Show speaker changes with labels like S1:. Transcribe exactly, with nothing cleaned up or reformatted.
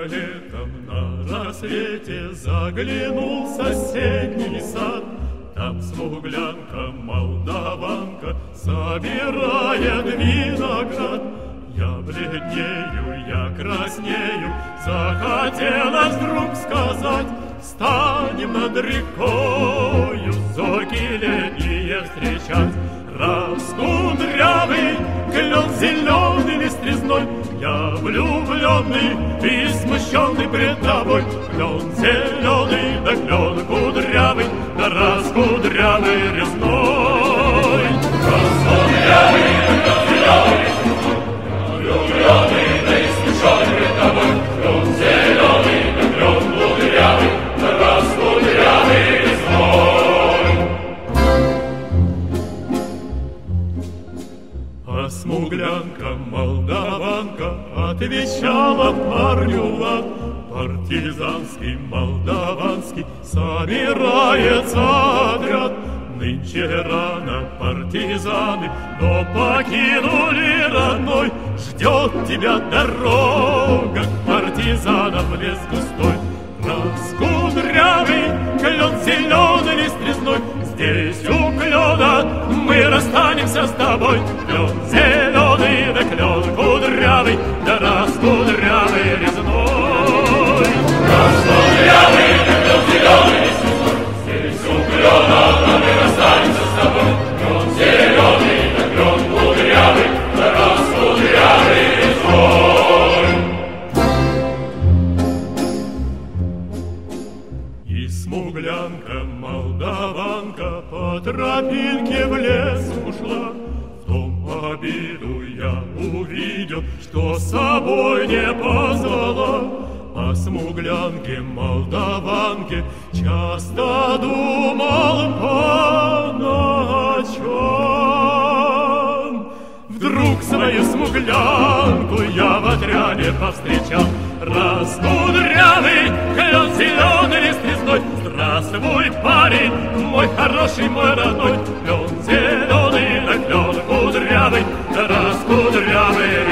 S1: летом на рассвете заглянул в соседний сад. Там смуглянка, молдаванка собирает виноград. Я бледнею, я краснею, захотелось вдруг сказать: встанем над рекою, зорьки летние встречать. Раскудрявый клен зеленый листвизной, я влюбленный и смущенный пред тобой. Клен зеленый, да клен кудрявый, да раскудрявый резной. Раскудрявый, да клен зеленый, влюбленный, да и смущенный пред тобой. Клен зеленый, да клен кудрявый, да раскудрявый резной. А смуглянка, молдаванка отвечала парню в ад. Партизанский, молдаванский собирается отряд. Нынче рано партизаны, но покинули родной. Ждет тебя дорога к партизанам в лес густой. Раскудрявый клен зеленый листвизной, здесь у клена мы расстанемся с тобой. Клен зеленый, да клен кудрявый, да раскудрявый резной. Раскудрявый, да клен зеленый листвизной, здесь у клена мы расстанемся с тобой. Клен зеленый, да клен кудрявый, да раскудрявый резной. И смуглянка, молдаванка по тропинке в лес ушла. В том обиду я увидел, что с собой не позвала. О смуглянке, молдаванке часто думал по ночам. Вдруг свою смуглянку я в отряде повстречал. Раскудрявый клен зеленый листвизной, здравствуй, парень, мой хороший, мой родной. Клен зеленый, да клен кудрявый, да раскудрявый